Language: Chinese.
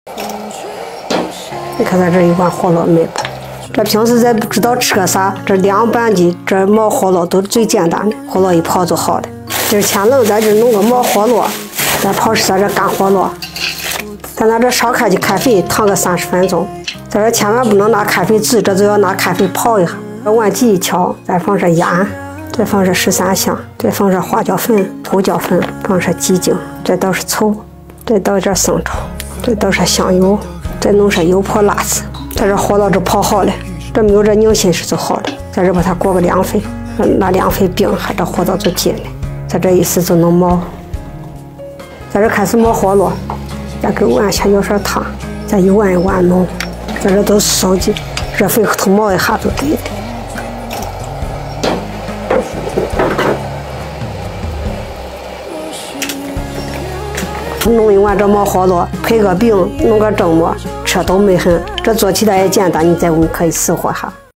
你看咱这一碗饸饹没了。这平时咱不知道吃个啥，这凉拌的这冒饸饹都是最简单的，饸饹一泡就好了。今儿天冷，咱这弄个冒饸饹，咱泡是咱这干饸饹。咱拿这烧开的开水烫个30分钟，咱这千万不能拿开水滋，这就要拿开水泡一下。碗底一敲，再放上盐，再放上13香，再放上花椒粉、胡椒粉，放上鸡精，再倒上醋，再倒点生抽，再倒上香油，再弄上油泼辣子。咱这饸饹就泡好了，这没有这拧心时就好了。咱这把它过个凉水，拿凉水冰下，这饸饹就紧了。咱这一时就能冒。咱这开始冒饸饹，咱给碗下舀上汤，咱一碗一碗弄。咱这都是烧的，热水头冒一下就对了。弄一碗这冒饸饹，配个饼，弄个蒸馍，吃都美很。这做起来也简单，你在屋可以试货哈。